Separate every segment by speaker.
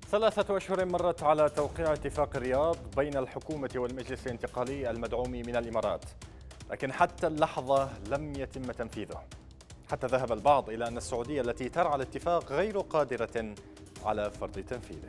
Speaker 1: 3 أشهر مرت على توقيع اتفاق الرياض بين الحكومة والمجلس الانتقالي المدعوم من الإمارات، لكن حتى اللحظة لم يتم تنفيذه، حتى ذهب البعض إلى أن السعودية التي ترعى الاتفاق غير قادرة على فرض تنفيذه.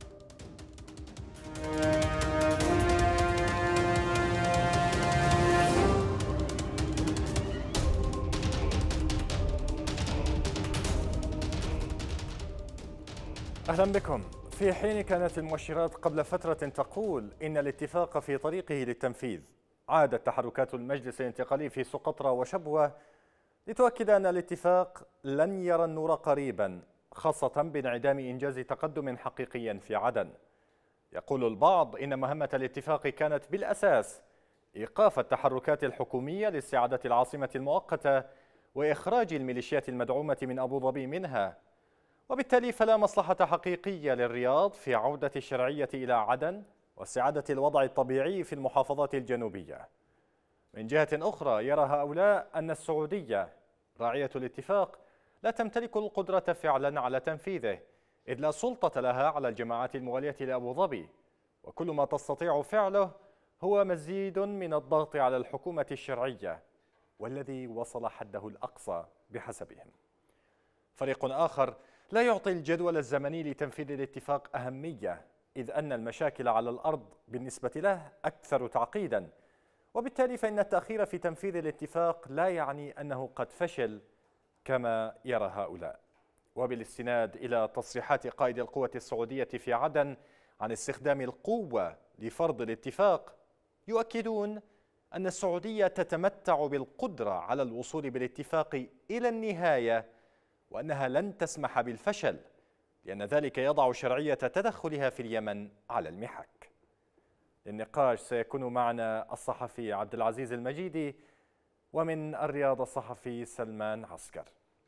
Speaker 1: أهلا بكم. في حين كانت المؤشرات قبل فترة تقول إن الاتفاق في طريقه للتنفيذ، عادت تحركات المجلس الانتقالي في سقطرى وشبوة لتؤكد أن الاتفاق لن يرى النور قريبا، خاصة بانعدام إنجاز تقدم حقيقي في عدن. يقول البعض إن مهمة الاتفاق كانت بالأساس إيقاف التحركات الحكومية لاستعادة العاصمة المؤقتة وإخراج الميليشيات المدعومة من أبو ظبي منها، وبالتالي فلا مصلحة حقيقية للرياض في عودة الشرعية إلى عدن واستعادة الوضع الطبيعي في المحافظات الجنوبية. من جهة أخرى يرى هؤلاء أن السعودية راعية الاتفاق لا تمتلك القدرة فعلا على تنفيذه، إذ لا سلطة لها على الجماعات الموالية لأبو ظبي، وكل ما تستطيع فعله هو مزيد من الضغط على الحكومة الشرعية والذي وصل حده الأقصى بحسبهم. فريق آخر لا يعطي الجدول الزمني لتنفيذ الاتفاق أهمية، إذ أن المشاكل على الأرض بالنسبة له أكثر تعقيدا، وبالتالي فإن التأخير في تنفيذ الاتفاق لا يعني أنه قد فشل كما يرى هؤلاء. وبالاستناد إلى تصريحات قائد القوة السعودية في عدن عن استخدام القوة لفرض الاتفاق، يؤكدون أن السعودية تتمتع بالقدرة على الوصول بالاتفاق إلى النهاية، وأنها لن تسمح بالفشل، لأن ذلك يضع شرعية تدخلها في اليمن على المحك. للنقاش سيكون معنا الصحفي عبد العزيز المجيدي، ومن الرياض الصحفي سلمان عسكر.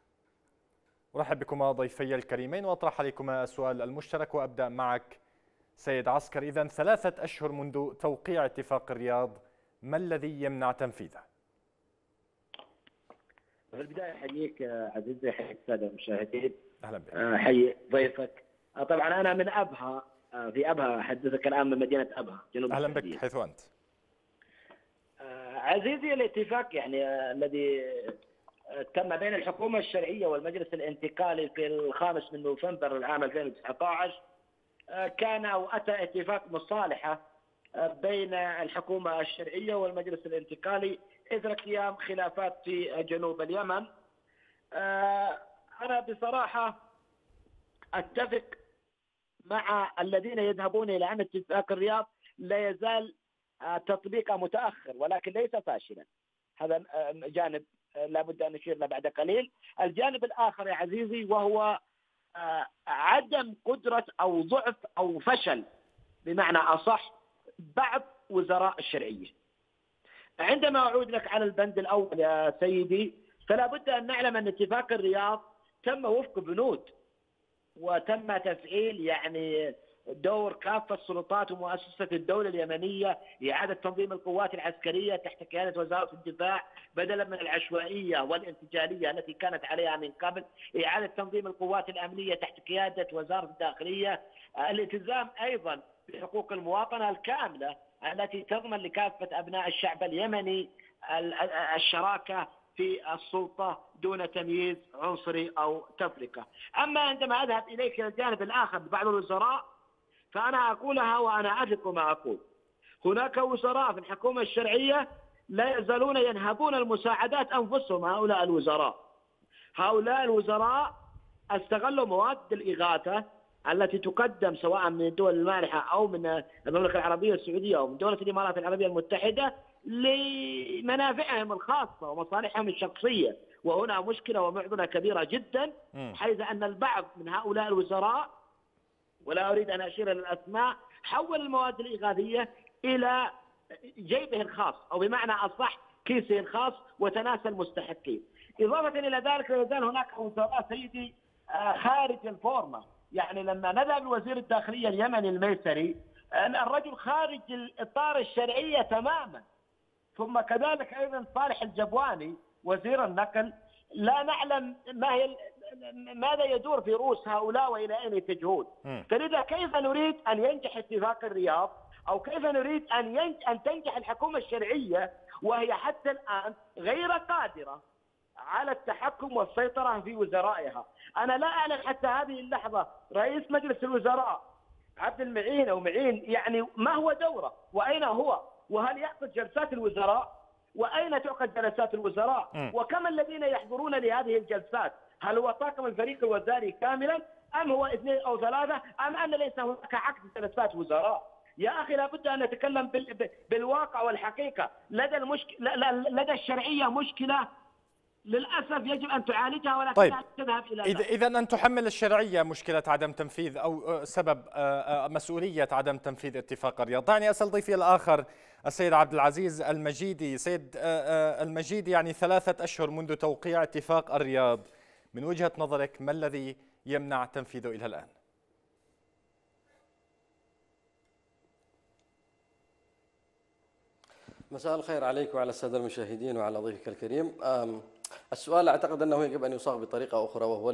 Speaker 1: أرحب بكما ضيفي الكريمين وأطرح عليكما السؤال المشترك، وأبدأ معك سيد عسكر. إذن 3 أشهر منذ توقيع اتفاق الرياض، ما الذي يمنع تنفيذه؟
Speaker 2: في البداية أحييك عزيزي، أحييك السادة المشاهدين.
Speaker 1: أهلا بك.
Speaker 2: أحيي ضيفك. طبعا أنا من أبها، في أبها، أحدثك الآن من مدينة أبها جنوب
Speaker 1: أهلا
Speaker 2: السعودية.
Speaker 1: بك حيث أنت.
Speaker 2: عزيزي، الاتفاق الذي تم بين الحكومة الشرعية والمجلس الانتقالي في 5 نوفمبر العام 2019 كان أو أتى اتفاق مصالحة بين الحكومة الشرعية والمجلس الانتقالي إثر قيام خلافات في جنوب اليمن. أنا بصراحة أتفق مع الذين يذهبون إلى أن اتفاق الرياض لا يزال تطبيقه متأخر ولكن ليس فاشلا. هذا جانب لابد أن نشير له بعد قليل. الجانب الآخر يا عزيزي وهو عدم قدرة أو ضعف أو فشل بمعنى أصح بعض وزراء الشرعية. عندما أعود لك على البند الأول يا سيدي، فلا بد أن نعلم أن اتفاق الرياض تم وفق بنود، وتم تفعيل دور كافة السلطات ومؤسسة الدولة اليمنية لإعادة تنظيم القوات العسكرية تحت قيادة وزارة الدفاع، بدلا من العشوائية والانفجارية التي كانت عليها من قبل، إعادة تنظيم القوات الأمنية تحت قيادة وزارة الداخلية، الالتزام أيضا بحقوق المواطنة الكاملة التي تضمن لكافة أبناء الشعب اليمني الشراكة في السلطة دون تمييز عنصري أو تفرقة. أما عندما أذهب إليك إلى الجانب الآخر ببعض الوزراء، فأنا أقولها وأنا أثق ما أقول. هناك وزراء في الحكومة الشرعية لا يزالون ينهبون المساعدات أنفسهم. هؤلاء الوزراء استغلوا مواد الإغاثة التي تقدم سواء من الدول المانحة أو من المملكة العربية السعودية أو من دولة الإمارات العربية المتحدة لمنافعهم الخاصة ومصالحهم الشخصية. وهنا مشكلة ومعضلة كبيرة جدا، حيث أن البعض من هؤلاء الوزراء، ولا أريد أن أشير إلى الأسماء، حول المواد الإغاثية إلى جيبه الخاص أو بمعنى أصح كيسه الخاص وتناسى المستحقين. إضافة إلى ذلك لا يزال هناك وزراء سيدي خارج الفورمة. لما نذهب لوزير الداخلية اليمني الميسري، الرجل خارج الإطار الشرعية تماما. ثم كذلك أيضا صالح الجبواني وزير النقل، لا نعلم ما هي ماذا يدور في رؤوس هؤلاء وإلى أين يتجهون؟ فلذا كيف نريد أن ينجح اتفاق الرياض، أو كيف نريد أن تنجح الحكومة الشرعية وهي حتى الآن غير قادرة على التحكم والسيطرة في وزرائها؟ أنا لا أعلم حتى هذه اللحظة رئيس مجلس الوزراء عبد المعين أو معين يعني ما هو دوره وأين هو، وهل يعقد جلسات الوزراء، وأين تعقد جلسات الوزراء، وكم الذين يحضرون لهذه الجلسات؟ هل هو طاقم الفريق الوزاري كاملا، أم هو 2 أو 3، أم أن ليس هناك عقد جلسات وزراء؟ يا أخي لابد أن نتكلم بالواقع والحقيقة. لدى الشرعية مشكلة للأسف يجب أن تعالجها، ولكن
Speaker 1: طيب.
Speaker 2: تذهب إلى
Speaker 1: إذا أن تحمل الشرعية مشكلة عدم تنفيذ أو سبب مسؤولية عدم تنفيذ اتفاق الرياض. دعني أسأل ضيفي الآخر السيد عبد العزيز المجيدي. سيد المجيدي، يعني 3 أشهر منذ توقيع اتفاق الرياض، من وجهة نظرك ما الذي يمنع تنفيذه إلى الآن؟
Speaker 3: مساء الخير عليك وعلى السادة المشاهدين وعلى ضيفك الكريم. السؤال أعتقد أنه يجب أن يصاغ بطريقة أخرى، وهو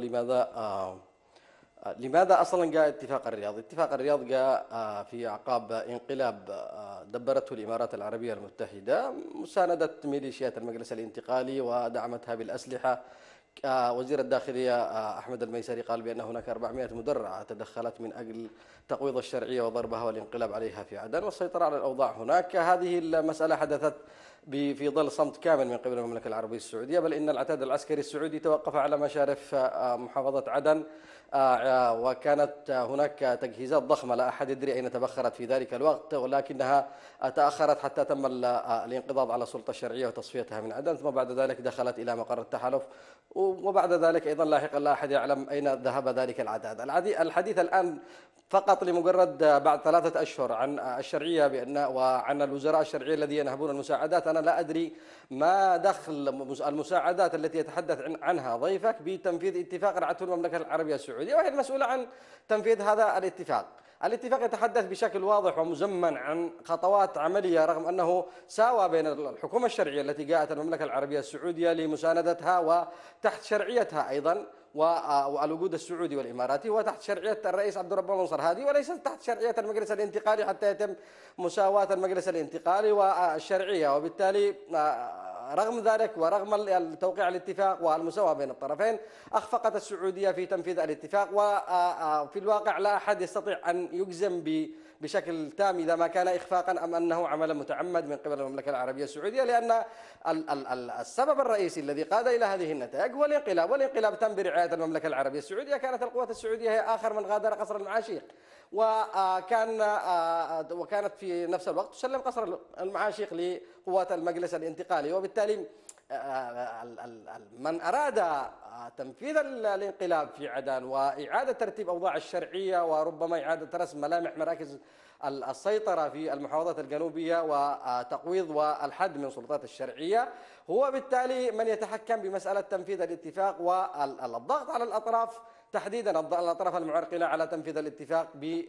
Speaker 3: لماذا أصلا جاء اتفاق الرياض؟ اتفاق الرياض جاء في أعقاب انقلاب دبرته الإمارات العربية المتحدة، مساندة ميليشيات المجلس الانتقالي ودعمتها بالأسلحة. وزير الداخلية أحمد الميسري قال بأن هناك 400 مدرعة تدخلت من أجل تقويض الشرعية وضربها والانقلاب عليها في عدن والسيطرة على الأوضاع هناك. هذه المسألة حدثت في ظل صمت كامل من قبل المملكة العربية السعودية، بل إن العتاد العسكري السعودي توقف على مشارف محافظة عدن، وكانت هناك تجهيزات ضخمة لا أحد يدري أين تبخرت في ذلك الوقت، ولكنها تأخرت حتى تم الانقضاض على السلطة الشرعية وتصفيتها من عدن، ثم بعد ذلك دخلت إلى مقر التحالف، وبعد ذلك أيضا لاحقا لا أحد يعلم أين ذهب ذلك العتاد. الحديث الآن فقط لمجرد بعد 3 أشهر عن الشرعية وعن الوزراء الشرعية الذين ينهبون المساعدات. أنا لا أدري ما دخل المساعدات التي يتحدث عنها ضيفك بتنفيذ اتفاق رعته المملكة العربية السعودية، وهي المسؤولة عن تنفيذ هذا الاتفاق. الاتفاق يتحدث بشكل واضح ومزمن عن خطوات عملية، رغم أنه ساوى بين الحكومة الشرعية التي جاءت المملكة العربية السعودية لمساندتها وتحت شرعيتها أيضا والوجود السعودي والإماراتي، وتحت شرعية الرئيس عبد الرب منصر هادي، وليس تحت شرعية المجلس الانتقالي حتى يتم مساواة المجلس الانتقالي والشرعية. وبالتالي رغم ذلك ورغم توقيع الاتفاق والمساواة بين الطرفين، أخفقت السعودية في تنفيذ الاتفاق، وفي الواقع لا أحد يستطيع أن يجزم بشكل تام إذا ما كان إخفاقا أم أنه عمل متعمد من قبل المملكة العربية السعودية، لأن السبب الرئيسي الذي قاد إلى هذه النتائج هو الانقلاب، والانقلاب تم برعاية المملكة العربية السعودية. كانت القوات السعودية هي آخر من غادر قصر المعاشيق، وكانت في نفس الوقت تسلم قصر المعاشيق لقوات المجلس الانتقالي. وبالتالي من أراد تنفيذ الانقلاب في عدن وإعادة ترتيب أوضاع الشرعية وربما إعادة رسم ملامح مراكز السيطرة في المحافظات الجنوبية وتقويض والحد من سلطات الشرعية، هو بالتالي من يتحكم بمسألة تنفيذ الاتفاق والضغط على الأطراف، تحديدا الأطراف المعرقلة، على تنفيذ الاتفاق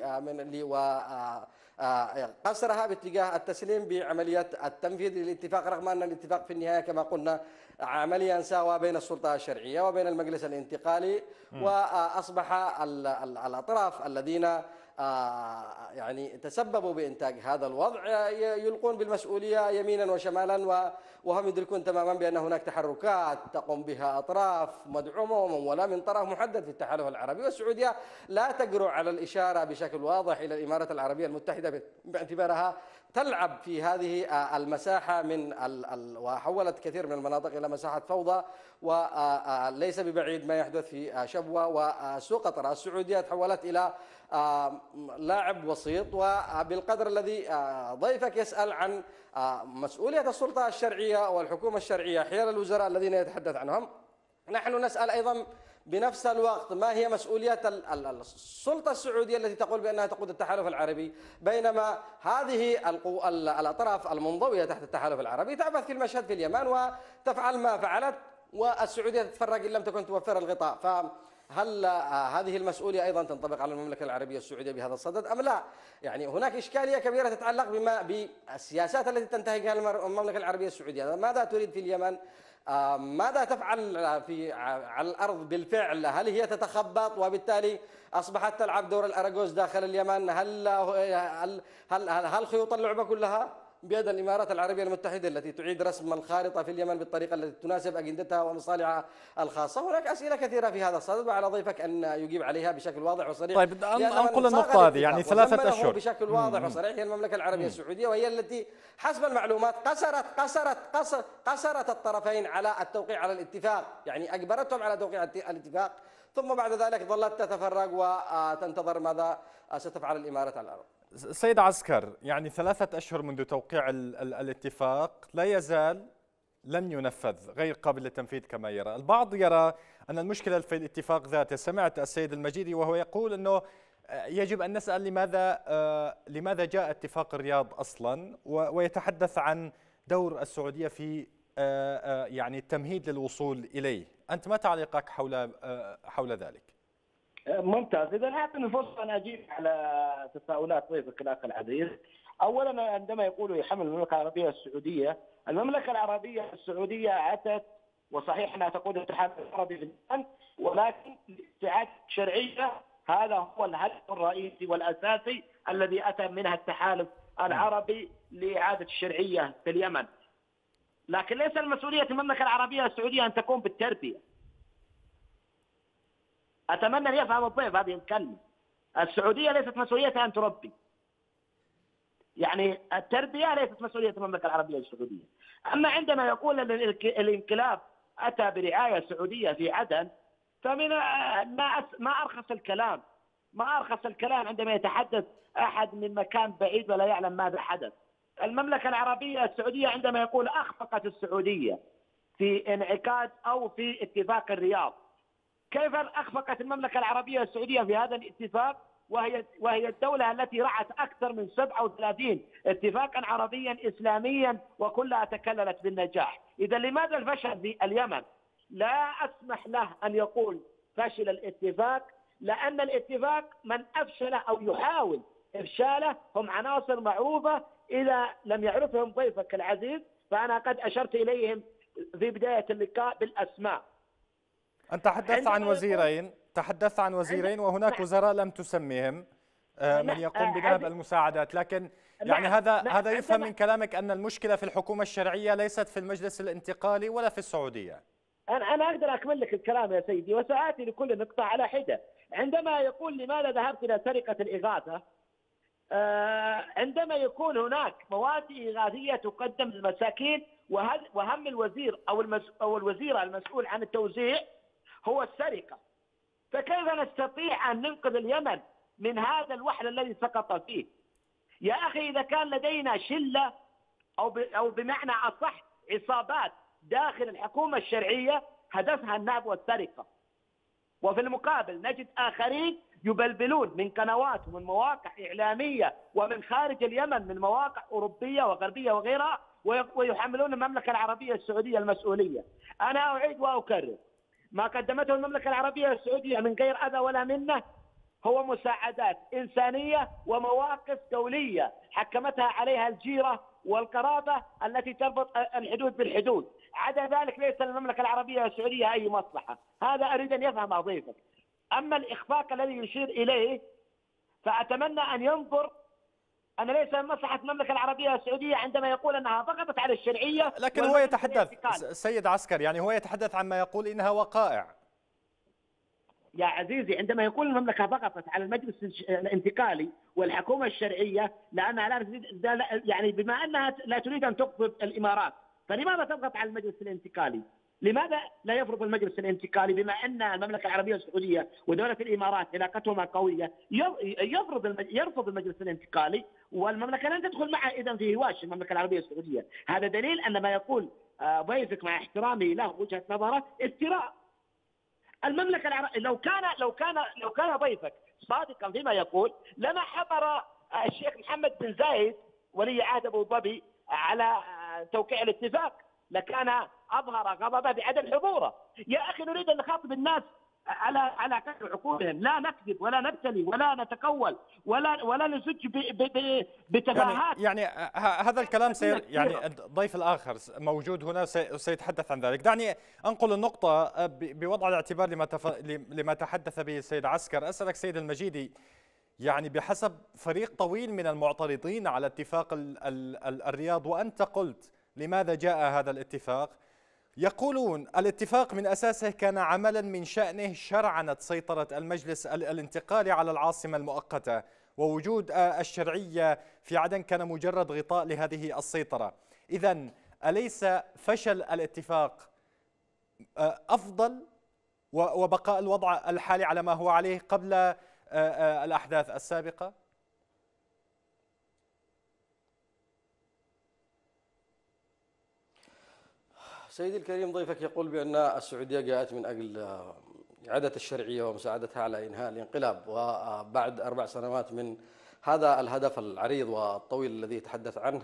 Speaker 3: قصرها باتجاه التسليم بعملية التنفيذ للاتفاق، رغم أن الاتفاق في النهاية كما قلنا عمليا ساوى بين السلطة الشرعية وبين المجلس الانتقالي، وأصبح الأطراف الذين يعني تسببوا بإنتاج هذا الوضع يلقون بالمسؤولية يمينا وشمالا، وهم يدركون تماما بأن هناك تحركات تقوم بها أطراف مدعومة وممولة من طرف محدد في التحالف العربي، والسعودية لا تجرؤ على الإشارة بشكل واضح إلى الإمارات العربية المتحدة باعتبارها تلعب في هذه المساحة وحولت كثير من المناطق إلى مساحة فوضى، وليس ببعيد ما يحدث في شبوة وسوق قطر. السعودية تحولت إلى لاعب وسيط، وبالقدر الذي ضيفك يسأل عن مسؤولية السلطة الشرعية والحكومة الشرعية حيال الوزراء الذين يتحدث عنهم، نحن نسأل أيضا بنفس الوقت ما هي مسؤولية السلطة السعودية التي تقول بأنها تقود التحالف العربي، بينما هذه الأطراف المنضوية تحت التحالف العربي تعبث في المشهد في اليمن وتفعل ما فعلت، والسعودية تتفرج إن لم تكن توفر الغطاء. فهل هذه المسؤولية أيضا تنطبق على المملكة العربية السعودية بهذا الصدد أم لا؟ يعني هناك إشكالية كبيرة تتعلق بالسياسات التي تنتهجها المملكة العربية السعودية. ماذا تريد في اليمن؟ ماذا تفعل على الأرض بالفعل؟ هل هي تتخبط وبالتالي أصبحت تلعب دور الأراجوز داخل اليمن؟ هل خيوط اللعبة كلها بيد الإمارات العربية المتحدة التي تعيد رسم الخارطة في اليمن بالطريقة التي تناسب أجندتها ومصالحها الخاصة؟ هناك أسئلة كثيرة في هذا الصدد، وعلى ضيفك أن يجيب عليها بشكل واضح وصريح.
Speaker 1: طيب أنقل النقطة هذه، يعني 3 أشهر
Speaker 3: بشكل واضح وصريح هي المملكة العربية السعودية، وهي التي حسب المعلومات قصرت الطرفين على التوقيع على الاتفاق، يعني أجبرتهم على توقيع الاتفاق، ثم بعد ذلك ظلت تتفرج وتنتظر ماذا ستفعل الإمارات على الأرض.
Speaker 1: سيد عسكر، يعني 3 أشهر منذ توقيع الاتفاق لا يزال لم ينفذ، غير قابل للتنفيذ كما يرى. البعض يرى أن المشكلة في الاتفاق ذاته. سمعت السيد المجيدي وهو يقول أنه يجب أن نسأل لماذا جاء اتفاق الرياض أصلا، ويتحدث عن دور السعودية في يعني التمهيد للوصول إليه. أنت ما تعليقك حول ذلك؟
Speaker 2: ممتاز. إذا أعطني الفرصة أن أجيب على تساؤلات ضيفك الأخ العزيز. أولا، عندما يقولوا يحمل المملكة العربية السعودية، المملكة العربية السعودية أتت، وصحيح أنها تقود الاتحاد العربي في اليمن، ولكن لاستعادة شرعية. هذا هو الهدف الرئيسي والأساسي الذي أتى منها التحالف العربي لإعادة الشرعية في اليمن. لكن ليس المسؤولية المملكة العربية السعودية أن تقوم بالتربية. أتمنى أن يفهم الضيف هذه الكلمة. السعودية ليست مسؤوليتها أن تربي، يعني التربية ليست مسؤولية المملكة العربية السعودية. أما عندما يقول أن الانقلاب أتى برعاية سعودية في عدن، فمن ما أرخص الكلام عندما يتحدث أحد من مكان بعيد ولا يعلم ماذا حدث. المملكة العربية السعودية عندما يقول أخفقت السعودية في انعقاد أو في اتفاق الرياض، كيف أخفقت المملكة العربية السعودية في هذا الاتفاق وهي الدولة التي رعت أكثر من 37 اتفاقا عربيا إسلاميا وكلها تكللت بالنجاح؟ إذا لماذا الفشل في اليمن؟ لا أسمح له أن يقول فشل الاتفاق، لأن الاتفاق من أفشله أو يحاول إفشاله هم عناصر معروفة. إذا لم يعرفهم ضيفك العزيز فأنا قد أشرت إليهم في بداية اللقاء بالأسماء.
Speaker 1: أنت تحدثت عن وزيرين وهناك وزراء لم تسميهم من يقوم بنهب المساعدات، لكن يعني هذا يفهم من كلامك أن المشكلة في الحكومة الشرعية ليست في المجلس الانتقالي ولا في السعودية.
Speaker 2: أنا أقدر أكمل لك الكلام يا سيدي وسآتي لكل نقطة على حدة. عندما يقول لماذا ذهبت إلى سرقة الإغاثة، عندما يكون هناك مواد إغاثية تقدم للمساكين وهم الوزير أو الوزيرة المسؤول عن التوزيع هو السرقة، فكيف نستطيع أن ننقذ اليمن من هذا الوحل الذي سقط فيه؟ يا أخي، إذا كان لدينا شلة أو بمعنى أصح عصابات داخل الحكومة الشرعية هدفها النهب والسرقة، وفي المقابل نجد آخرين يبلبلون من قنوات ومن مواقع إعلامية ومن خارج اليمن من مواقع أوروبية وغربية وغيرها ويحملون المملكة العربية السعودية المسؤولية. أنا أعيد وأكرر، ما قدمته المملكة العربية السعودية من غير أذى ولا منة هو مساعدات إنسانية ومواقف دولية حكمتها عليها الجيرة والقرابة التي تربط الحدود بالحدود. عدا ذلك ليس للمملكة العربية السعودية أي مصلحة. هذا أريد أن يفهم ضيفك. أما الإخفاق الذي يشير إليه فأتمنى أن ينظر أن ليس من مصلحة المملكة العربية السعودية عندما يقول أنها ضغطت على الشرعية.
Speaker 1: لكن هو يتحدث سيد عسكر، يعني هو يتحدث عما يقول إنها وقائع.
Speaker 2: يا عزيزي، عندما يقول المملكة ضغطت على المجلس الانتقالي والحكومة الشرعية لأنها لا تريد، يعني بما أنها لا تريد أن تقبض الإمارات، فلماذا تضغط على المجلس الانتقالي؟ لماذا لا يفرض المجلس الانتقالي بما أن المملكة العربية السعودية ودولة الإمارات علاقتهما قوية يرفض المجلس الانتقالي والمملكة لن تدخل معه إذن في هواش المملكة العربية السعودية؟ هذا دليل أن ما يقول ضيفك مع احترامي له وجهة نظره افتراء. المملكة العربية لو كان ضيفك صادقا فيما يقول لما حضر الشيخ محمد بن زايد ولي عهد أبو ظبي على توقيع الاتفاق، لكان أظهر غضبه بعدم حضوره. يا أخي، نريد أن نخاطب الناس على كسر عقولهم. لا نكذب ولا نبتلي ولا نتكول ولا نسج بتفاهات.
Speaker 1: يعني هذا الكلام يعني الضيف الآخر موجود هنا سيتحدث عن ذلك. دعني أنقل النقطة بوضع الاعتبار لما تحدث به السيد عسكر. أسألك سيد المجيدي، يعني بحسب فريق طويل من المعترضين على اتفاق الرياض، وأنت قلت لماذا جاء هذا الاتفاق، يقولون الاتفاق من أساسه كان عملا من شأنه شرعنة سيطرة المجلس الانتقالي على العاصمة المؤقتة، ووجود الشرعية في عدن كان مجرد غطاء لهذه السيطرة. إذن أليس فشل الاتفاق أفضل وبقاء الوضع الحالي على ما هو عليه قبل الأحداث السابقة؟
Speaker 3: سيدي الكريم، ضيفك يقول بأن السعودية جاءت من أجل إعادة الشرعية ومساعدتها على إنهاء الانقلاب، وبعد 4 سنوات من هذا الهدف العريض والطويل الذي تحدث عنه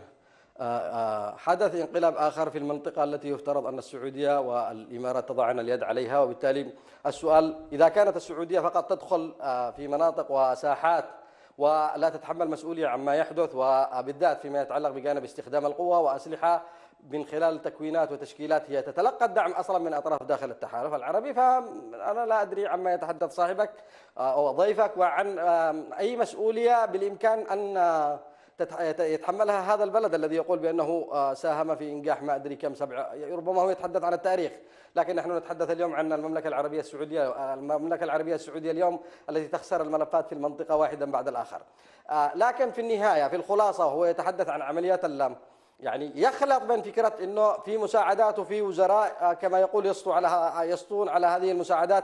Speaker 3: حدث انقلاب آخر في المنطقة التي يفترض أن السعودية والإمارات تضعن اليد عليها. وبالتالي السؤال، إذا كانت السعودية فقط تدخل في مناطق وساحات ولا تتحمل مسؤولية عما يحدث، وبالذات فيما يتعلق بجانب استخدام القوة وأسلحة من خلال تكوينات وتشكيلات هي تتلقى الدعم أصلا من أطراف داخل التحالف العربي، فأنا لا أدري عما يتحدث صاحبك أو ضيفك، وعن أي مسؤولية بالإمكان أن يتحملها هذا البلد الذي يقول بأنه ساهم في إنجاح ما أدري كم ربما هو يتحدث عن التاريخ، لكن نحن نتحدث اليوم عن المملكة العربية السعودية. المملكة العربية السعودية اليوم التي تخسر الملفات في المنطقة واحدا بعد الآخر. لكن في النهاية في الخلاصة هو يتحدث عن عمليات يعني يخلط بين فكرة أنه في مساعدات وفي وزراء كما يقول يسطون على هذه المساعدات،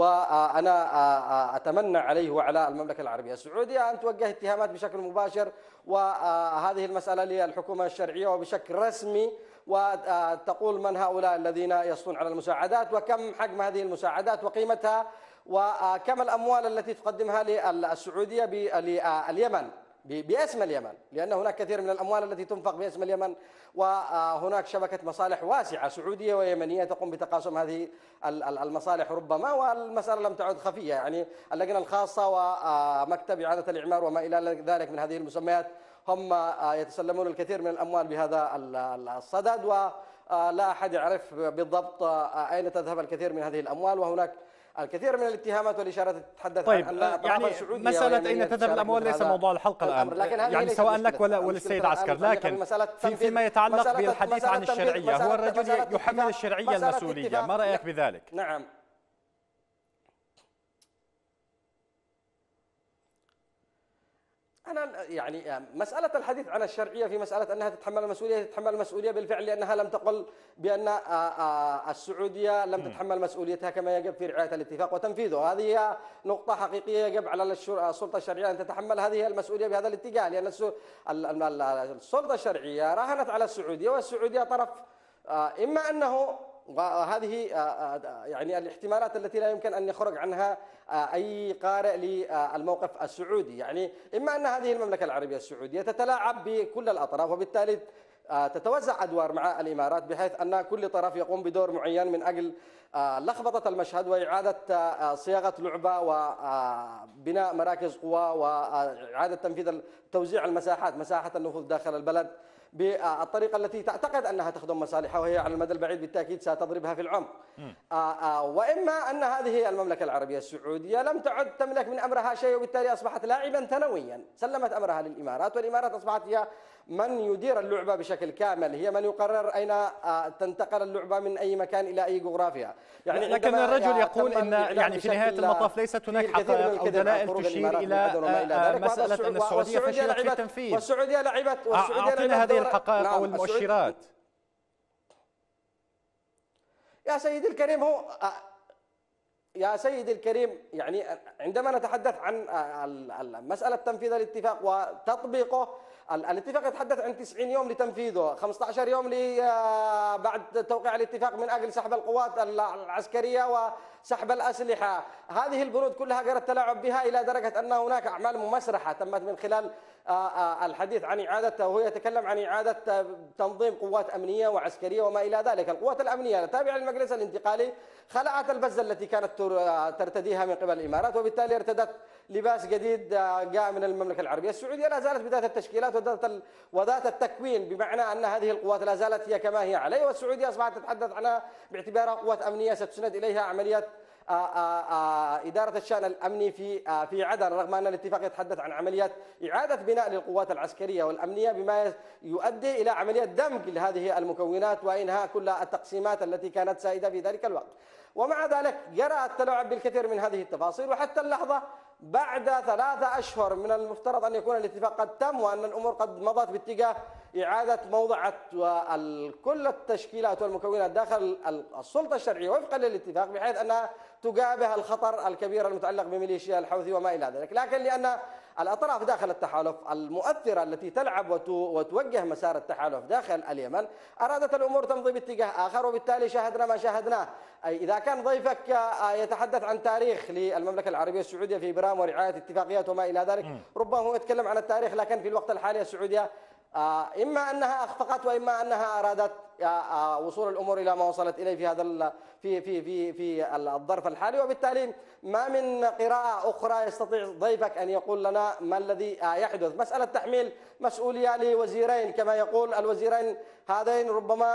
Speaker 3: وأنا أتمنى عليه وعلى المملكة العربية السعودية أن توجه اتهامات بشكل مباشر وهذه المسألة للحكومة الشرعية وبشكل رسمي، وتقول من هؤلاء الذين يسطون على المساعدات، وكم حجم هذه المساعدات وقيمتها، وكم الأموال التي تقدمها للسعودية لليمن باسم اليمن، لأن هناك كثير من الأموال التي تنفق باسم اليمن، وهناك شبكة مصالح واسعة سعودية ويمنية تقوم بتقاسم هذه المصالح ربما، والمسألة لم تعد خفية. يعني اللجنة الخاصة ومكتب إعادة الإعمار وما إلى ذلك من هذه المسميات هم يتسلمون الكثير من الأموال بهذا الصدد، ولا أحد يعرف بالضبط أين تذهب الكثير من هذه الأموال، وهناك الكثير من الاتهامات والإشارات تتحدث
Speaker 1: عن
Speaker 3: أن
Speaker 1: يعني مسألة أين تذهب الأموال ليس موضوع الحلقة الآن، يعني سواء لك وللسيد عسكر، لكن فيما يتعلق بالحديث عن الشرعية، هو الرجل يحمل الشرعية المسؤولية، ما رأيك بذلك؟
Speaker 3: نعم، أنا يعني مسألة الحديث عن الشرعية في مسألة أنها تتحمل المسؤولية بالفعل، لأنها لم تقل بأن السعودية لم تتحمل مسؤوليتها كما يجب في رعاية الاتفاق وتنفيذه. هذه نقطة حقيقية يجب على السلطة الشرعية أن تتحمل هذه المسؤولية بهذا الاتجاه، لأن السلطة الشرعية راهنت على السعودية، والسعودية طرف إما أنه، وهذه يعني الاحتمالات التي لا يمكن أن يخرج عنها أي قارئ للموقف السعودي، يعني إما أن هذه المملكة العربية السعودية تتلاعب بكل الأطراف، وبالتالي تتوزع أدوار مع الإمارات بحيث أن كل طرف يقوم بدور معين من أجل لخبطة المشهد وإعادة صياغة لعبة وبناء مراكز قوى وإعادة تنفيذ توزيع المساحات، مساحة النفوذ داخل البلد بالطريقة التي تعتقد أنها تخدم مصالحها، وهي على المدى البعيد بالتأكيد ستضربها في العمق. وإما أن هذه المملكة العربية السعودية لم تعد تملك من أمرها شيء، وبالتالي أصبحت لاعبا ثانويا، سلمت أمرها للإمارات، والإمارات أصبحت هي من يدير اللعبة بشكل كامل، هي من يقرر أين تنتقل اللعبة من أي مكان إلى أي جغرافيا.
Speaker 1: يعني لكن الرجل يقول أن يعني في نهاية المطاف ليست هناك حقائق أو دلائل تشير إلى مسألة أن السعودية فشلت في التنفيذ.
Speaker 3: والسعودية لعبت
Speaker 1: أعطينا هذه الحقائق أو المؤشرات.
Speaker 3: يا سيدي الكريم، يعني عندما نتحدث عن مسألة تنفيذ الاتفاق وتطبيقه، الاتفاق يتحدث عن 90 يوم لتنفيذه، 15 يوم بعد توقيع الاتفاق من أجل سحب القوات العسكرية سحب الأسلحة. هذه البنود كلها جرى التلاعب بها إلى درجة أن هناك أعمال ممسرحة تمت من خلال الحديث عن إعادة، وهو يتكلم عن إعادة تنظيم قوات أمنية وعسكرية وما إلى ذلك. القوات الأمنية التابعة للمجلس الانتقالي خلعت البزة التي كانت ترتديها من قبل الإمارات، وبالتالي ارتدت لباس جديد جاء من المملكة العربية السعودية. لا زالت بذات التشكيلات وذات التكوين، بمعنى أن هذه القوات لا زالت هي كما هي عليه، والسعودية أصبحت تتحدث عنها باعتبارها قوات أمنية ستسند إليها عمليات إدارة الشأن الأمني في عدن، رغم أن الاتفاق يتحدث عن عمليات إعادة بناء للقوات العسكرية والأمنية بما يؤدي إلى عملية دمج لهذه المكونات وإنهاء كل التقسيمات التي كانت سائدة في ذلك الوقت. ومع ذلك جرى التلاعب بالكثير من هذه التفاصيل، وحتى اللحظة بعد 3 أشهر من المفترض أن يكون الاتفاق قد تم وأن الأمور قد مضت باتجاه إعادة موضعة كل التشكيلات والمكونات داخل السلطة الشرعية وفقا للاتفاق، بحيث أنها تجابه الخطر الكبير المتعلق بميليشيا الحوثي وما إلى ذلك. لكن لأن الأطراف داخل التحالف المؤثرة التي تلعب وتوجه مسار التحالف داخل اليمن أرادت الأمور تمضي باتجاه آخر، وبالتالي شاهدنا ما شاهدناه. أي إذا كان ضيفك يتحدث عن تاريخ للمملكة العربية السعودية في إبرام ورعاية اتفاقيات وما إلى ذلك، ربما هو يتكلم عن التاريخ، لكن في الوقت الحالي السعودية إما أنها أخفقت وإما أنها أرادت وصول الأمور إلى ما وصلت إليه في هذا في الظرف الحالي. وبالتالي ما من قراءة أخرى يستطيع ضيفك أن يقول لنا ما الذي يحدث. مسألة تحميل مسؤولية لوزيرين كما يقول الوزيرين هذين، ربما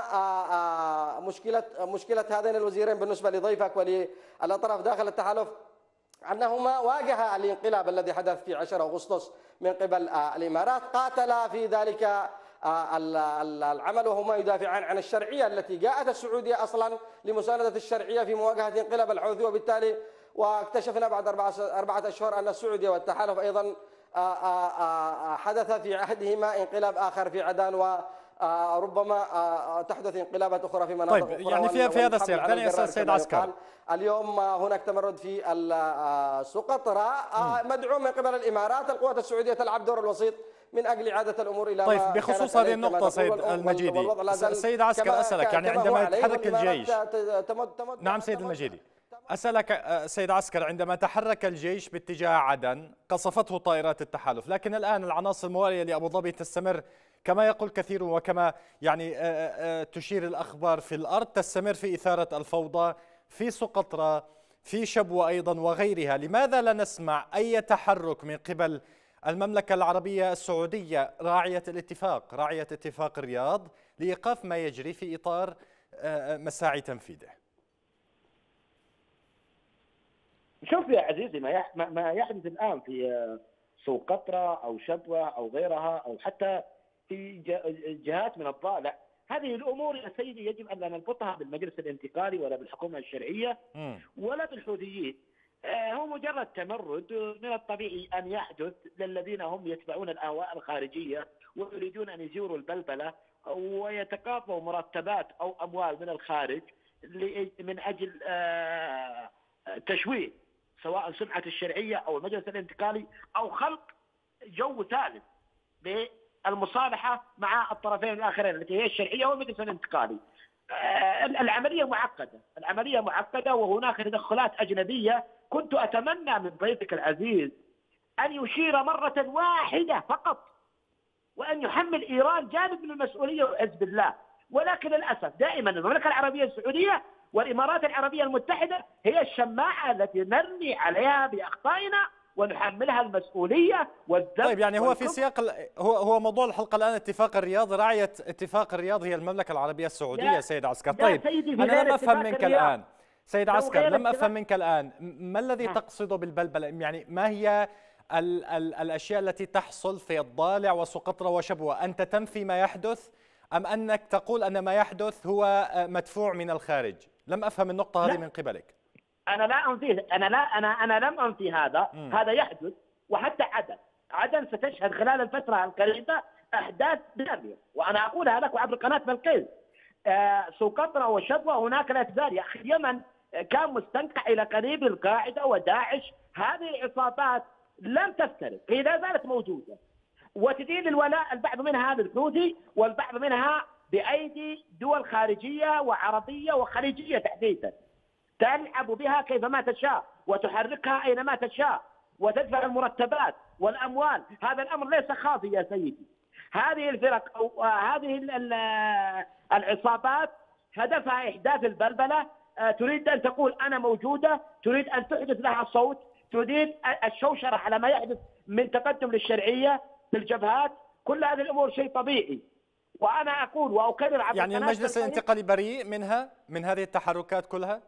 Speaker 3: مشكلة هذين الوزيرين بالنسبة لضيفك وللأطراف داخل التحالف أنهما واجها الانقلاب الذي حدث في 10 أغسطس من قبل الإمارات، قاتل في ذلك العمل وهما يدافعان عن الشرعية التي جاءت السعودية أصلا لمساندة الشرعية في مواجهة انقلاب الحوثي. وبالتالي واكتشفنا بعد 4 أشهر أن السعودية والتحالف أيضا حدث في عهدهما انقلاب آخر في عدن، وربما تحدث انقلابات أخرى في مناطق
Speaker 1: طيب
Speaker 3: أخرى.
Speaker 1: يعني في هذا السياق دعني أسأل سيد عسكر.
Speaker 3: اليوم هناك تمرد في سقطرى مدعوم من قبل الإمارات. القوات السعودية تلعب دور الوسيط من أجل إعادة الأمور إلى
Speaker 1: طيب بخصوص هذه النقطة سيد المجيدي، سيد عسكر أسألك يعني عندما يتحرك الجيش نعم سيد المجيدي، أسألك سيد عسكر، عندما تحرك الجيش باتجاه عدن قصفته طائرات التحالف، لكن الآن العناصر الموالية لأبو ظبي تستمر كما يقول كثيرون وكما يعني تشير الأخبار في الأرض، تستمر في إثارة الفوضى في سقطرى في شبوة أيضا وغيرها. لماذا لا نسمع أي تحرك من قبل المملكة العربية السعودية راعية الاتفاق، راعية اتفاق الرياض لإيقاف ما يجري في إطار مساعي تنفيذه؟
Speaker 2: شوف يا عزيزي، ما يحدث الآن في سقطرى أو شبوة أو غيرها أو حتى في جهات من الطالع، هذه الأمور يا سيدي يجب أن لا نربطها بالمجلس الانتقالي ولا بالحكومة الشرعية ولا بالحوثيين. هو مجرد تمرد من الطبيعي أن يحدث للذين هم يتبعون الأهواء الخارجية ويريدون أن يزوروا البلبلة ويتقاضوا مرتبات أو أموال من الخارج من أجل تشويه سواء سمعة الشرعية أو المجلس الانتقالي أو خلق جو ثالث بالمصالحة مع الطرفين الآخرين التي هي الشرعية والمجلس الانتقالي. العملية معقدة وهناك تدخلات أجنبية. كنت أتمنى من ضيفك العزيز أن يشير مرة واحدة فقط وأن يحمل إيران جانب من المسؤولية وحزب الله، ولكن للأسف دائما المملكة العربية السعودية والإمارات العربية المتحدة هي الشماعة التي نرمي عليها بأخطائنا ونحملها المسؤولية والذنب.
Speaker 1: طيب يعني هو في سياق هو موضوع الحلقة الآن اتفاق الرياض، راعية اتفاق الرياض هي المملكة العربية السعودية سيد عسكر. طيب أنا لم أفهم منك الآن سيد عسكر، لم أفهم منك الآن ما الذي تقصده بالبلبلة؟ يعني ما هي الأشياء التي تحصل في الضالع وسقطرى وشبوة؟ أنت تنفي ما يحدث أم أنك تقول أن ما يحدث هو مدفوع من الخارج؟ لم أفهم النقطة هذه من قبلك.
Speaker 2: أنا لا أنفيه، أنا لم أنفي هذا. هذا يحدث، وحتى عدن ستشهد خلال الفترة القريبة أحداث دامية، وأنا أقولها لك عبر قناة بلقيس. سقطرى وشبوة هناك الاعتذار. يا أخي اليمن كان مستنقع إلى قريب القاعدة وداعش، هذه العصابات لم تفترق، هي لا زالت موجودة وتدين الولاء البعض منها بالحوثي والبعض منها بأيدي دول خارجية وعربية وخليجية تحديدا. تلعب بها كيفما تشاء وتحركها أينما تشاء وتدفع المرتبات والأموال. هذا الأمر ليس خافي يا سيدي. هذه الفرق أو هذه العصابات هدفها إحداث البلبلة، تريد أن تقول أنا موجودة، تريد أن تحدث لها صوت، تريد الشوشرة على ما يحدث من تقدم للشرعية في الجبهات. كل هذه الأمور شيء طبيعي. وأنا أقول وأكرر عبر
Speaker 1: يعني المجلس الانتقالي بريء منها، من هذه التحركات كلها؟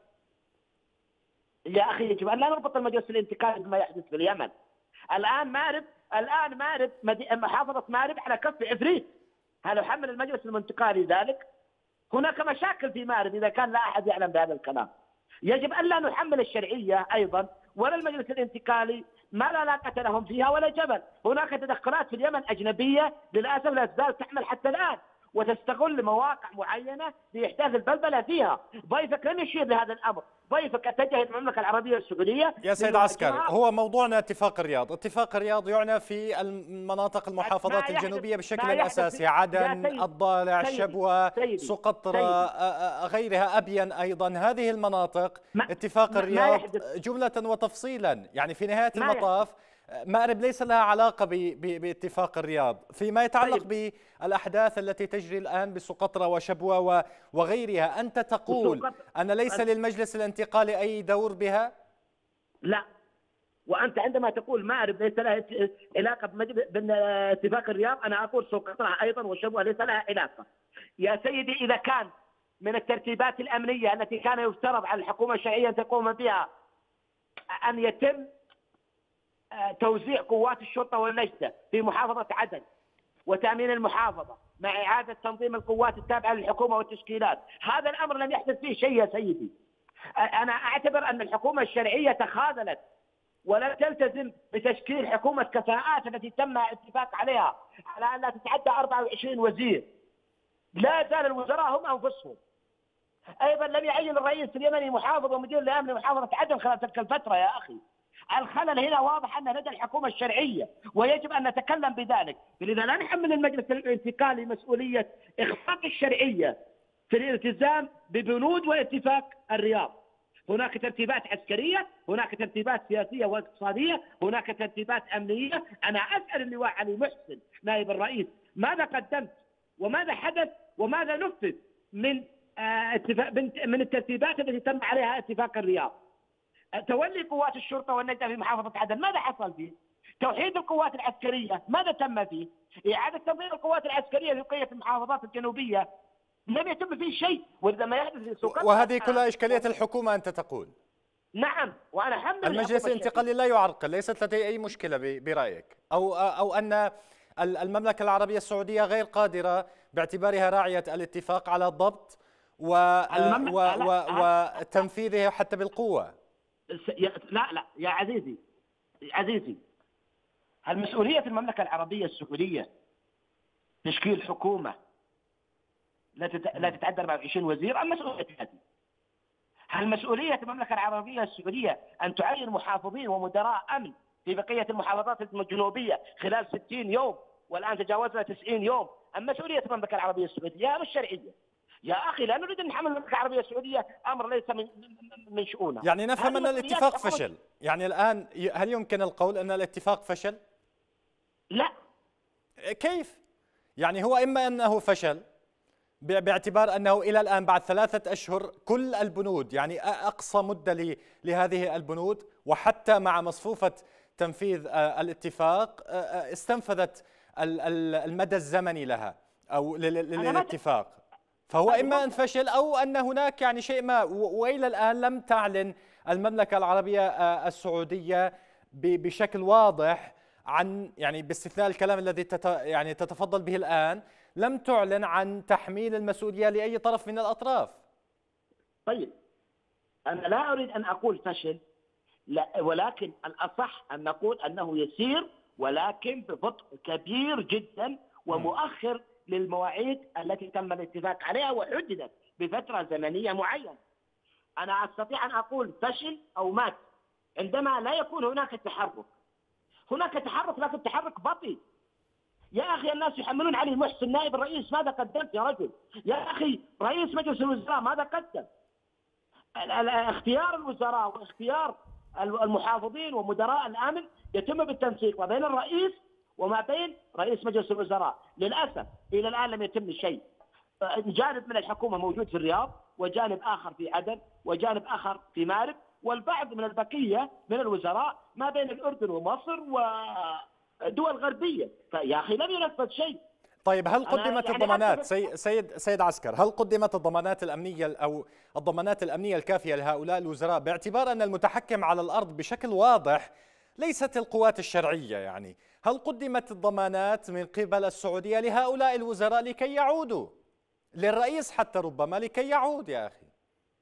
Speaker 2: يا أخي يجب أن لا نربط المجلس الانتقالي بما يحدث في اليمن. الآن مارب محافظة مارب على كف عفريت. هل يحمل المجلس الانتقالي ذلك؟ هناك مشاكل في مارب إذا كان لا أحد يعلم بهذا الكلام. يجب أن لا نحمل الشرعية أيضا ولا المجلس الانتقالي ما لا علاقة لهم فيها ولا جبل. هناك تدخلات في اليمن أجنبية للأسف لا تزال تحمل حتى الآن، وتستغل مواقع معينة لإحداث البلبلة فيها. ضيفك لم يشير لهذا الأمر، ضيفك اتجه المملكة العربية السعودية.
Speaker 1: يا سيد عسكر، هو موضوعنا اتفاق الرياض. اتفاق الرياض يعنى في المناطق المحافظات الجنوبية بشكل أساسي، عدن، الضالع، شبوة، سقطرى، غيرها، أبين أيضا. هذه المناطق اتفاق الرياض جملة وتفصيلا، يعني في نهاية المطاف مأرب ليس لها علاقة باتفاق الرياض. فيما يتعلق بالأحداث التي تجري الآن بسقطرى وشبوة وغيرها، أنت تقول أن ليس للمجلس الانتقالي أي دور بها؟
Speaker 2: لا. وأنت عندما تقول مأرب ليس لها علاقة باتفاق الرياض، أنا أقول سقطرى أيضا وشبوة ليس لها علاقة. يا سيدي، إذا كان من الترتيبات الأمنية التي كان يفترض على الحكومة الشرعية أن تقوم بها أن يتم توزيع قوات الشرطة والنجدة في محافظة عدن وتأمين المحافظة مع إعادة تنظيم القوات التابعة للحكومة والتشكيلات، هذا الأمر لم يحدث فيه شيء يا سيدي. أنا أعتبر أن الحكومة الشرعية تخاذلت ولم تلتزم بتشكيل حكومة كفاءات التي تم اتفاق عليها على أن لا تتعدى 24 وزير. لا زال الوزراء هم أنفسهم. أيضا لم يعين الرئيس اليمني محافظ ومدير لأمن محافظة عدن خلال تلك الفترة يا أخي. الخلل هنا واضح أن لدى الحكومة الشرعية ويجب أن نتكلم بذلك. فلذا لا نحمل المجلس الانتقالي مسؤولية إخفاق الشرعية في الالتزام ببنود واتفاق الرياض. هناك ترتيبات عسكرية، هناك ترتيبات سياسية واقتصادية، هناك ترتيبات أمنية. أنا أسأل اللواء علي محسن نائب الرئيس ماذا قدمت وماذا حدث وماذا نفذ من الترتيبات التي تم عليها اتفاق الرياض. تولي قوات الشرطة والنجدة في محافظة عدن ماذا حصل فيه؟ توحيد القوات العسكرية ماذا تم فيه؟ إعادة تنظيم القوات العسكرية في بقية المحافظات الجنوبية لم يتم فيه شيء. وإذا ما يحدث في سقطرى
Speaker 1: وهذه كلها إشكالية الحكومة أنت تقول؟
Speaker 2: نعم. وأنا حمل
Speaker 1: المجلس الانتقالي لا يعرقل، ليست لديه أي مشكلة برأيك، أو أن المملكة العربية السعودية غير قادرة باعتبارها راعية الاتفاق على الضبط وتنفيذه حتى بالقوة.
Speaker 2: لا يا عزيزي، المسؤولية المملكة العربية السعودية تشكيل حكومة لا تتعدى 24 وزير. المسؤولية هذه هل مسؤولية المملكة العربية السعودية أن تعين محافظين ومدراء أمن في بقية المحافظات الجنوبية خلال 60 يوم والآن تجاوزنا 90 يوم؟ أم مسؤولية المملكة العربية السعودية مش شرعية؟ يا أخي لا نريد أن نحمل المملكة العربية السعودية أمر ليس من شؤونها.
Speaker 1: يعني نفهم أن الاتفاق فشل. يعني الآن هل يمكن القول أن الاتفاق فشل؟
Speaker 2: لا.
Speaker 1: كيف؟ يعني هو إما أنه فشل باعتبار أنه إلى الآن بعد 3 أشهر كل البنود، يعني أقصى مدة لهذه البنود وحتى مع مصفوفة تنفيذ الاتفاق استنفذت المدى الزمني لها أو للاتفاق. فهو إما أن فشل أو أن هناك يعني شيء ما، وإلى الآن لم تعلن المملكة العربية السعودية بشكل واضح عن، يعني باستثناء الكلام الذي يعني تتفضل به الآن، لم تعلن عن تحميل المسؤولية لأي طرف من الأطراف.
Speaker 2: طيب أنا لا أريد أن أقول فشل، لا، ولكن الأصح أن نقول أنه يسير ولكن ببطء كبير جدا ومؤخر للمواعيد التي تم الاتفاق عليها وحددت بفترة زمنية معينة. أنا أستطيع أن أقول فشل أو مات عندما لا يكون هناك تحرك. هناك تحرك لكن تحرك بطيء. يا أخي الناس يحملون علي محسن نائب الرئيس ماذا قدمت يا رجل؟ يا أخي رئيس مجلس الوزراء ماذا قدم؟ اختيار الوزراء واختيار المحافظين ومدراء الامن يتم بالتنسيق ما بين الرئيس وما بين رئيس مجلس الوزراء. للاسف الى الان لم يتم شيء. جانب من الحكومه موجود في الرياض، وجانب اخر في عدن، وجانب اخر في مارب، والبعض من البقيه من الوزراء ما بين الاردن ومصر ودول غربيه. فيا اخي لم ينفذ شيء.
Speaker 1: طيب هل قدمت الضمانات سيد عسكر، هل قدمت الضمانات الأمنية أو الضمانات الأمنية الكافية لهؤلاء الوزراء، باعتبار أن المتحكم على الأرض بشكل واضح ليست القوات الشرعية؟ يعني هل قدمت الضمانات من قبل السعودية لهؤلاء الوزراء لكي يعودوا، للرئيس حتى ربما لكي يعود؟ يا أخي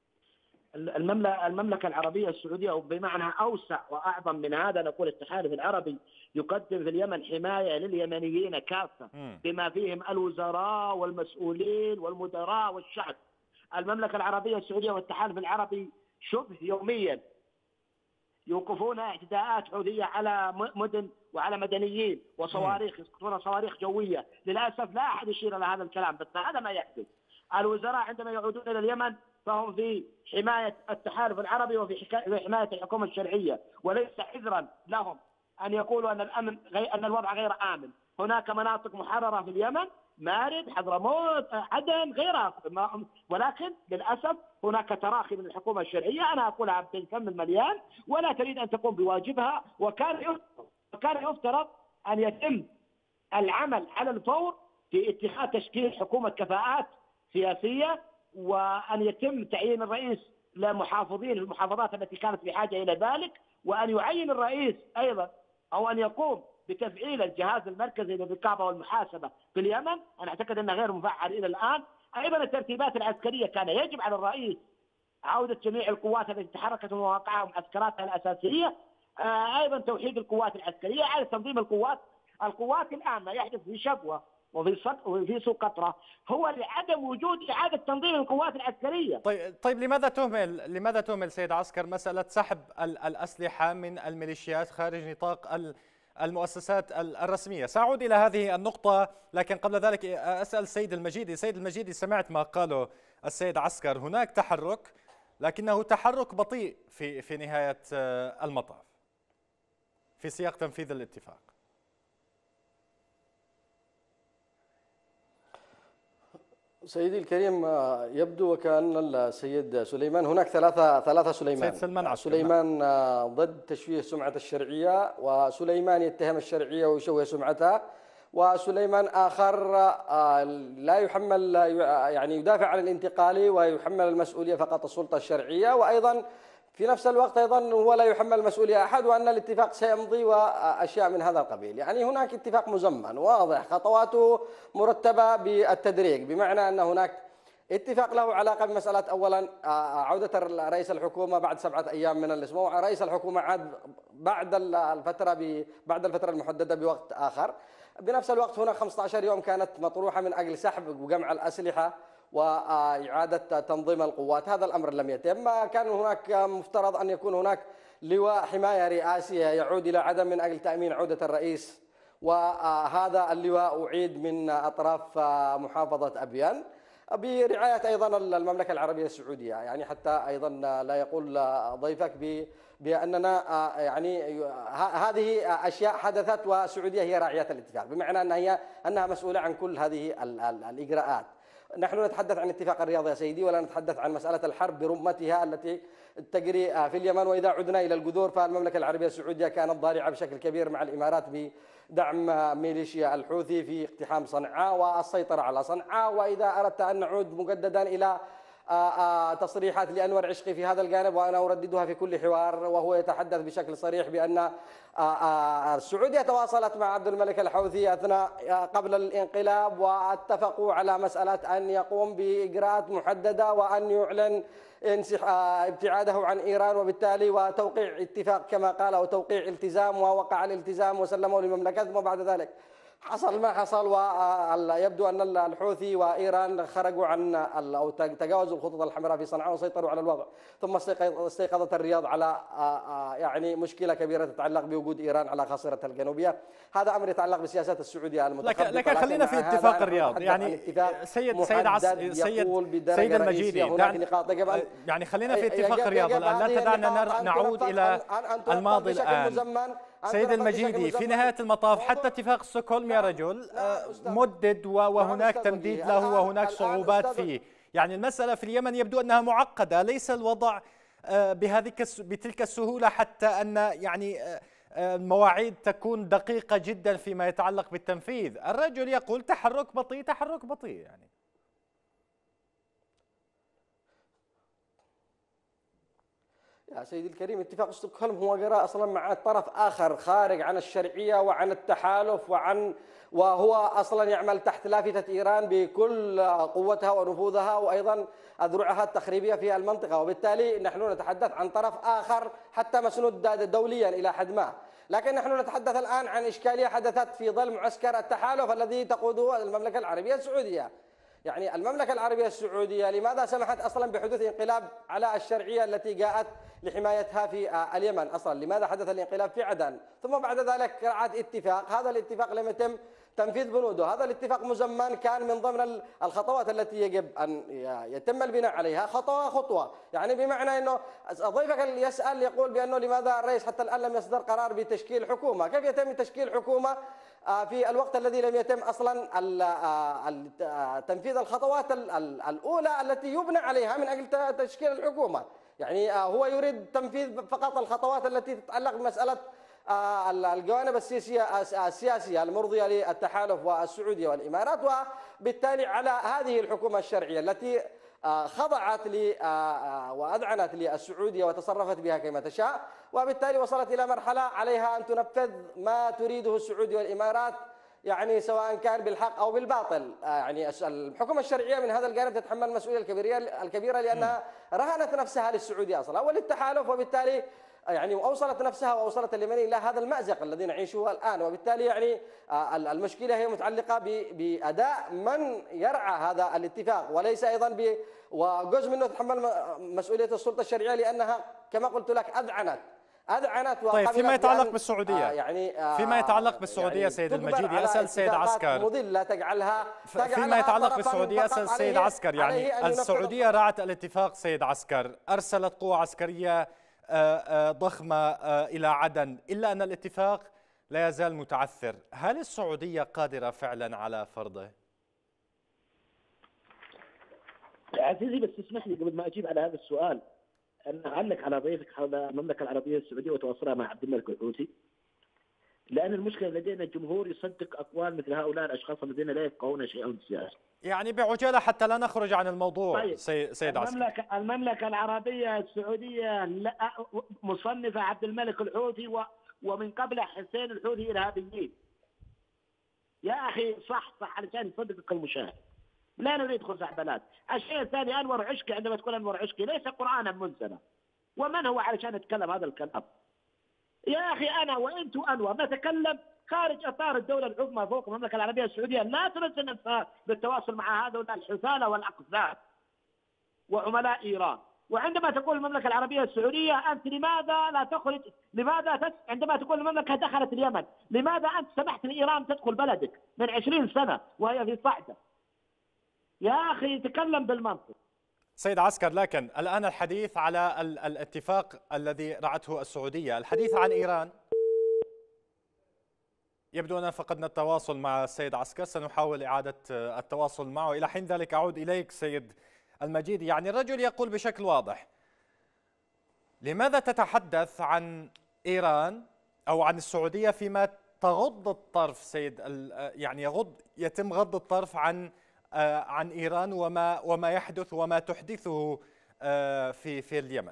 Speaker 2: المملكة العربية السعودية، وبمعنى أوسع وأعظم من هذا نقول التحالف العربي، يقدم في اليمن حماية لليمنيين كافة بما فيهم الوزراء والمسؤولين والمدراء والشعب. المملكة العربية السعودية والتحالف العربي شبه يوميا يوقفون اعتداءات حوثية على مدن وعلى مدنيين وصواريخ، يسقطون صواريخ جوية. للأسف لا أحد يشير إلى هذا الكلام، بس هذا ما يحدث. الوزراء عندما يعودون إلى اليمن فهم في حماية التحالف العربي وفي حماية الحكومة الشرعية، وليس عذرا لهم أن يقولوا أن الوضع غير آمن. هناك مناطق محررة في اليمن، مارب، حضرموت، عدن، غيرها، ولكن للأسف هناك تراخي من الحكومة الشرعية. أنا أقولها بالفم المليان، ولا تريد أن تقوم بواجبها. وكان يفترض أن يتم العمل على الفور في اتخاذ تشكيل حكومة كفاءات سياسية، وأن يتم تعيين الرئيس لمحافظين المحافظات التي كانت بحاجة إلى ذلك، وأن يعين الرئيس أيضا أو أن يقوم بتفعيل الجهاز المركزي للرقابة والمحاسبة في اليمن. أنا أعتقد أنه غير مفعل إلى الآن. أيضا الترتيبات العسكرية، كان يجب على الرئيس عودة جميع القوات التي تحركت من مواقعها ومعسكراتها الأساسية. أيضا توحيد القوات العسكرية، إعادة تنظيم القوات الآن ما يحدث في شبوة وفي سقطرى هو لعدم وجود إعادة تنظيم القوات العسكرية.
Speaker 1: طيب لماذا تهمل سيد عسكر مسألة سحب الأسلحة من الميليشيات خارج نطاق المؤسسات الرسمية؟ سأعود إلى هذه النقطة، لكن قبل ذلك أسأل السيد المجيدي. سيد المجيدي، سمعت ما قاله السيد عسكر، هناك تحرك لكنه تحرك بطيء في نهاية المطاف في سياق تنفيذ الاتفاق.
Speaker 3: سيدي الكريم، يبدو وكأن السيد سليمان، هناك ثلاثة سليمان.
Speaker 1: سيد سلمان عسكر.
Speaker 3: سليمان ضد تشويه سمعة الشرعية، وسليمان يتهم الشرعية ويشوه سمعتها، وسليمان آخر لا يحمل، يعني يدافع عن الانتقالي ويحمل المسؤولية فقط السلطة الشرعية، وأيضا في نفس الوقت أيضا هو لا يحمل مسؤولية أحد، وأن الاتفاق سيمضي وأشياء من هذا القبيل. يعني هناك اتفاق مزمن واضح، خطواته مرتبة بالتدريج، بمعنى أن هناك اتفاق له علاقة بمسألة أولا عودة رئيس الحكومة بعد 7 أيام من الأسبوع. رئيس الحكومة عاد بعد الفترة المحددة بوقت آخر. بنفس الوقت هناك 15 يوم كانت مطروحة من أجل سحب وجمع الأسلحة وإعادة تنظيم القوات. هذا الأمر لم يتم. كان هناك مفترض أن يكون هناك لواء حماية رئاسية يعود إلى عدن من أجل تأمين عودة الرئيس، وهذا اللواء أعيد من أطراف محافظة أبيان برعاية أيضا المملكة العربية السعودية. يعني حتى أيضا لا يقول ضيفك بأننا يعني هذه أشياء حدثت والسعودية هي راعية الاتفاق، بمعنى أنها مسؤولة عن كل هذه الإجراءات. نحن نتحدث عن اتفاق الرياض يا سيدي، ولا نتحدث عن مسألة الحرب برمتها التي تجري في اليمن. وإذا عدنا إلى الجذور، فالمملكة العربية السعودية كانت ضارعة بشكل كبير مع الإمارات بدعم ميليشيا الحوثي في اقتحام صنعاء والسيطرة على صنعاء. وإذا أردت أن نعود مجددا إلى تصريحات لأنور عشقي في هذا الجانب، وأنا أرددها في كل حوار، وهو يتحدث بشكل صريح بأن السعودية تواصلت مع عبد الملك الحوثي قبل الانقلاب، واتفقوا على مسألة أن يقوم بإجراءات محددة وأن يعلن ابتعاده عن إيران، وبالتالي وتوقيع اتفاق كما قال، أو توقيع التزام، ووقع الالتزام وسلمه لمملكتهم. وبعد ذلك حصل ما حصل، ويبدو أن الحوثي وإيران خرجوا عن أو تجاوزوا الخطوط الحمراء في صنعاء وسيطروا على الوضع، ثم استيقظت الرياض على يعني مشكلة كبيرة تتعلق بوجود إيران على خاصرتها الجنوبية. هذا أمر يتعلق بسياسات السعودية المتخبطة.
Speaker 1: لكن خلينا في اتفاق الرياض، يعني سيد المجيدي، يعني خلينا في اتفاق الرياض الآن، لا تدعنا نعود إلى الماضي الآن. سيد المجيدي، في نهاية المطاف حتى اتفاق ستوكهولم يا رجل مدد وهناك تمديد له وهناك صعوبات فيه، يعني المسألة في اليمن يبدو أنها معقدة، ليس الوضع بتلك السهولة حتى أن يعني المواعيد تكون دقيقة جدا فيما يتعلق بالتنفيذ. الرجل يقول تحرك بطيء تحرك بطيء. يعني
Speaker 3: يا سيدي الكريم، اتفاق ستوكهولم هو قراءة أصلا مع طرف آخر خارج عن الشرعية وعن التحالف وهو أصلا يعمل تحت لافتة إيران بكل قوتها ونفوذها وأيضا أذرعها التخريبية في المنطقة، وبالتالي نحن نتحدث عن طرف آخر حتى مسنود دوليا إلى حد ما. لكن نحن نتحدث الآن عن إشكالية حدثت في ظل معسكر التحالف الذي تقوده المملكة العربية السعودية. يعني المملكة العربية السعودية لماذا سمحت أصلا بحدوث انقلاب على الشرعية التي جاءت لحمايتها في اليمن؟ أصلا لماذا حدث الانقلاب في عدن؟ ثم بعد ذلك قرعت اتفاق، هذا الاتفاق لم يتم تنفيذ بنوده، هذا الاتفاق مزمن كان من ضمن الخطوات التي يجب أن يتم البناء عليها خطوة خطوة. يعني بمعنى أنه ضيفك يسأل يقول بأنه لماذا الرئيس حتى الآن لم يصدر قرار بتشكيل حكومة؟ كيف يتم تشكيل حكومة في الوقت الذي لم يتم أصلا تنفيذ الخطوات الأولى التي يبنى عليها من أجل تشكيل الحكومة؟ يعني هو يريد تنفيذ فقط الخطوات التي تتعلق بمسألة الجوانب السياسية المرضية للتحالف والسعودية والإمارات، وبالتالي على هذه الحكومة الشرعية التي خضعت وأذعنت للسعودية وتصرفت بها كما تشاء، وبالتالي وصلت إلى مرحلة عليها أن تنفذ ما تريده السعودية والإمارات، يعني سواء كان بالحق أو بالباطل. يعني الحكومة الشرعية من هذا الجانب تتحمل المسؤولية الكبيرة لأنها رهنت نفسها للسعودية أصلا وللتحالف، وبالتالي يعني أوصلت نفسها وأوصلت اليمن إلى هذا المأزق الذي نعيشه الآن. وبالتالي يعني المشكلة هي متعلقة بأداء من يرعى هذا الاتفاق، وليس أيضا وجزء منه تتحمل مسؤولية السلطة الشرعية لأنها كما قلت لك أذعنت.
Speaker 1: طيب فيما يتعلق بالسعودية، فيما يتعلق بالسعودية يعني سيد المجيدي، أسأل سيد عسكر
Speaker 3: مضلة تجعلها
Speaker 1: فيما يتعلق بالسعودية أسأل سيد عسكر، يعني السعودية رعت الاتفاق سيد عسكر، أرسلت قوة عسكرية ضخمة إلى عدن، إلا أن الاتفاق لا يزال متعثر. هل السعودية قادرة فعلا على فرضه؟
Speaker 2: عزيزي بس اسمح لي قبل ما أجيب على هذا السؤال أن أعلق على ضيفك حول المملكة العربية السعودية وتواصلها مع عبد الملك الحوثي، لأن المشكلة لدينا الجمهور يصدق أقوال مثل هؤلاء الأشخاص الذين لا يفقهون شيئا سياسي.
Speaker 1: يعني بعجالة حتى لا نخرج عن الموضوع. طيب سيد عسكر،
Speaker 2: المملكة العربية السعودية مصنفة عبد الملك الحوثي ومن قبل حسين الحوثي إرهابيين. يا أخي صح علشان يصدقك المشاهد، لا نريد خزعبلات. الشيء الثاني، أنور عشقي، عندما تقول أنور عشقي ليس قرآنا منزلا، ومن هو علشان نتكلم هذا الكلام؟ يا أخي أنا وأنت وأنور نتكلم خارج إطار الدولة العظمى فوق المملكة العربية السعودية، لا تنزل نفسها بالتواصل مع هذول الحثالة والأقذاب وعملاء إيران. وعندما تقول المملكة العربية السعودية أنت لماذا لا تخرج؟ عندما تقول المملكة دخلت اليمن، لماذا أنت سمحت لإيران تدخل بلدك من 20 سنة وهي في صعدة؟ يا أخي تكلم بالمنطق.
Speaker 1: سيد عسكر، لكن الآن الحديث على الاتفاق الذي رعته السعودية، الحديث عن إيران. يبدو أننا فقدنا التواصل مع السيد عسكر، سنحاول إعادة التواصل معه. إلى حين ذلك أعود إليك سيد المجيد. يعني الرجل يقول بشكل واضح، لماذا تتحدث عن إيران أو عن السعودية فيما تغض الطرف يعني يتم غض الطرف عن إيران وما يحدث وما تحدثه في اليمن؟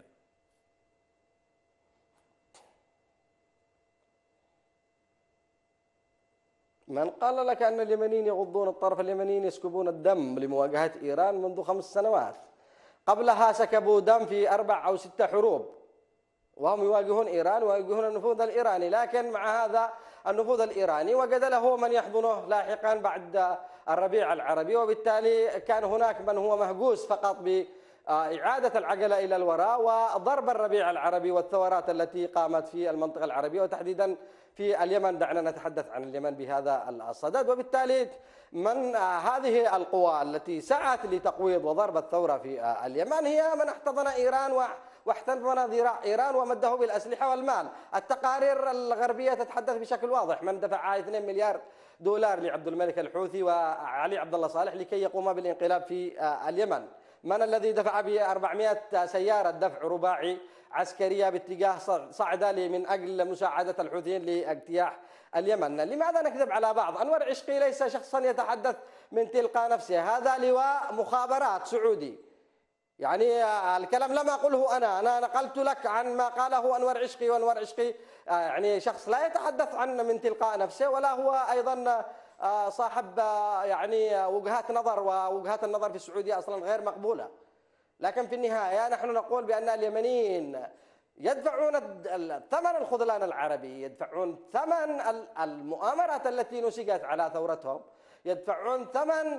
Speaker 3: من قال لك أن اليمنيين يغضون الطرف؟ اليمنيين يسكبون الدم لمواجهة إيران منذ 5 سنوات، قبلها سكبوا دم في 4 أو 6 حروب. وهم يواجهون إيران ويواجهون النفوذ الإيراني، لكن مع هذا النفوذ الإيراني وجد له من يحضنه لاحقا بعد الربيع العربي، وبالتالي كان هناك من هو مهجوس فقط بإعادة العجلة إلى الوراء وضرب الربيع العربي والثورات التي قامت في المنطقة العربية وتحديدا في اليمن. دعنا نتحدث عن اليمن بهذا الصدد. وبالتالي من هذه القوى التي سعت لتقويض وضرب الثورة في اليمن هي من احتضن إيران واحتضن ذراع إيران ومده بالأسلحة والمال. التقارير الغربية تتحدث بشكل واضح من دفع 2 مليار دولار لعبد الملك الحوثي وعلي عبد الله صالح لكي يقوما بالانقلاب في اليمن، من الذي دفع ب 400 سيارة دفع رباعي عسكرية باتجاه صعدة من أجل مساعدة الحوثيين لاجتياح اليمن. لماذا نكذب على بعض؟ أنور عشقي ليس شخصا يتحدث من تلقاء نفسه، هذا لواء مخابرات سعودي. يعني الكلام لم أقوله أنا نقلت لك عن ما قاله أنور عشقي، وأنور عشقي يعني شخص لا يتحدث عن من تلقاء نفسه، ولا هو أيضا صاحب يعني وجهات نظر، ووجهات النظر في السعودية أصلا غير مقبولة. لكن في النهاية نحن نقول بأن اليمنيين يدفعون ثمن الخذلان العربي، يدفعون ثمن المؤامرات التي نسجت على ثورتهم، يدفعون ثمن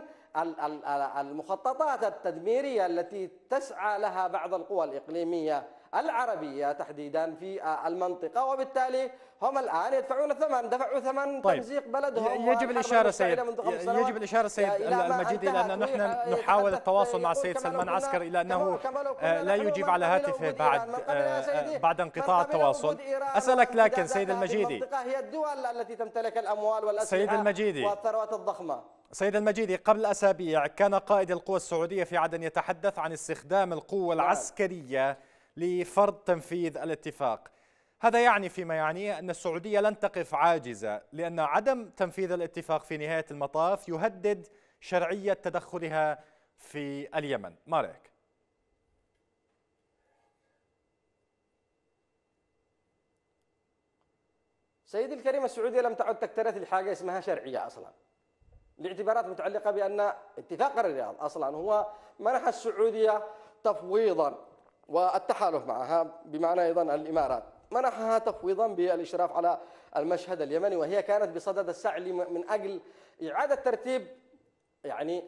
Speaker 3: المخططات التدميرية التي تسعى لها بعض القوى الإقليمية العربية تحديدا في المنطقة، وبالتالي هم الآن يدفعون ثمن، دفعوا ثمن تمزيق بلدهم.
Speaker 1: يجب الإشارة سيد المجيدي لأن نحن نحاول التواصل مع السيد سلمان عسكر إلى أنه لا يجيب على هاتفه بعد انقطاع التواصل. أسألك لكن سيد المجيدي،
Speaker 3: هي الدول التي تمتلك الأموال والأسلحة والثروات الضخمة.
Speaker 1: سيد المجيدي، قبل أسابيع كان قائد القوى السعودية في عدن يتحدث عن استخدام القوة العسكرية لفرض تنفيذ الاتفاق. هذا يعني فيما يعنيه أن السعودية لن تقف عاجزة، لأن عدم تنفيذ الاتفاق في نهاية المطاف يهدد شرعية تدخلها في اليمن. ما رأيك؟
Speaker 3: سيدي الكريم، السعودية لم تعد تكترث لحاجة اسمها شرعية أصلا، لاعتبارات متعلقة بأن اتفاق الرياض أصلا هو منح السعودية تفويضا، والتحالف معها بمعنى أيضا الإمارات منحها تفويضا بالإشراف على المشهد اليمني، وهي كانت بصدد السعي من أجل إعادة ترتيب يعني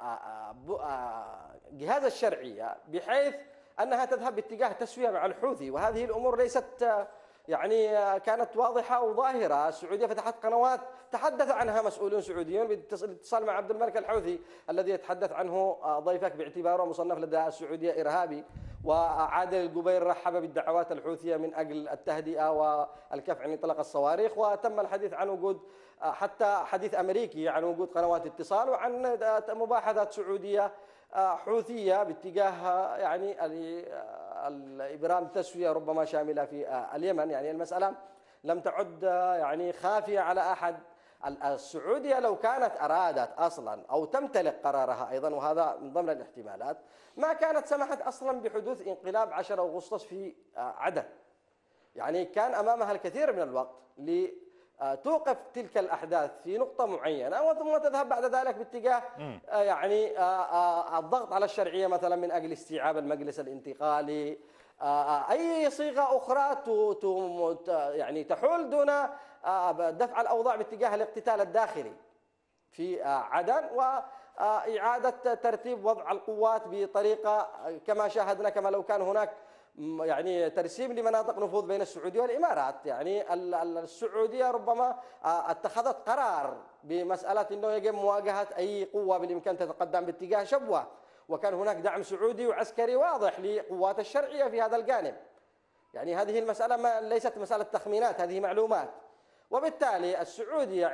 Speaker 3: جهاز الشرعية بحيث أنها تذهب باتجاه تسوية مع الحوثي. وهذه الأمور ليست يعني كانت واضحة وظاهرة. السعودية فتحت قنوات تحدث عنها مسؤولون سعوديون بالاتصال مع عبد الملك الحوثي الذي يتحدث عنه ضيفك باعتباره مصنف لدى السعودية إرهابي، وعادل الجبير رحب بالدعوات الحوثية من أجل التهدئة والكف عن إطلاق الصواريخ، وتم الحديث عن وجود حتى حديث أمريكي عن وجود قنوات اتصال وعن مباحثات سعودية حوثية باتجاه يعني إبرام تسوية ربما شاملة في اليمن. يعني المسألة لم تعد يعني خافية على أحد. السعودية لو كانت أرادت أصلا أو تمتلك قرارها أيضا، وهذا من ضمن الاحتمالات، ما كانت سمحت أصلا بحدوث انقلاب 10 أغسطس في عدن. يعني كان أمامها الكثير من الوقت توقف تلك الأحداث في نقطة معينة وثم تذهب بعد ذلك باتجاه يعني الضغط على الشرعية مثلا من أجل استيعاب المجلس الانتقالي، أي صيغة أخرى يعني تحول دون دفع الأوضاع باتجاه الاقتتال الداخلي في عدن وإعادة ترتيب وضع القوات بطريقة كما شاهدنا، كما لو كان هناك يعني ترسيم لمناطق نفوذ بين السعودية والإمارات. يعني السعودية ربما اتخذت قرار بمسألة أنه يجب مواجهة أي قوة بالإمكان تتقدم باتجاه شبوة، وكان هناك دعم سعودي وعسكري واضح لقوات الشرعية في هذا الجانب. يعني هذه المسألة ليست مسألة تخمينات، هذه معلومات. وبالتالي السعودية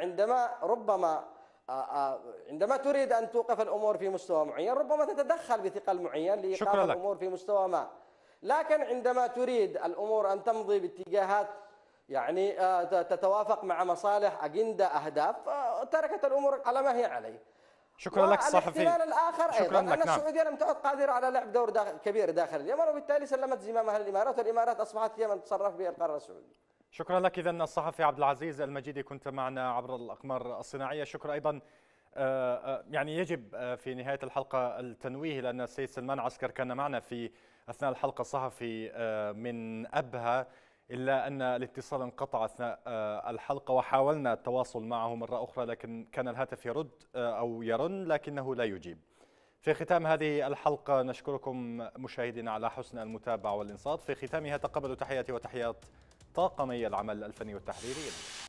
Speaker 3: عندما تريد أن توقف الأمور في مستوى معين ربما تتدخل بثقل معين لإيقاف الأمور في مستوى ما، لكن عندما تريد الأمور أن تمضي باتجاهات يعني تتوافق مع مصالح أجندة أهداف تركت الأمور على ما هي عليه.
Speaker 1: شكرا لك صحفي.
Speaker 3: والاحتمال الآخر أيضا أن السعودية لم تعد قادرة على لعب دور كبير داخل اليمن، وبالتالي سلمت زمامها للإمارات، والإمارات أصبحت هي من تتصرف به القرار السعودي.
Speaker 1: شكرا لك. إذن الصحفي عبد العزيز المجيدي كنت معنا عبر الأقمار الصناعية. شكرا أيضا. يعني يجب في نهاية الحلقة التنويه، لأن السيد سلمان عسكر كان معنا في أثناء الحلقة الصحفي من أبها، إلا أن الاتصال انقطع أثناء الحلقة وحاولنا التواصل معه مرة أخرى، لكن كان الهاتف يرد أو يرن لكنه لا يجيب. في ختام هذه الحلقة نشكركم مشاهدينا على حسن المتابعة والإنصات. في ختامها تقبلوا تحياتي وتحيات طاقمي العمل الفني والتحريري.